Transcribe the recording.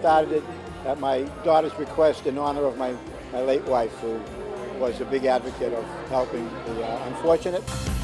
started it at my daughter's request in honor of my late wife, who was a big advocate of helping the unfortunate.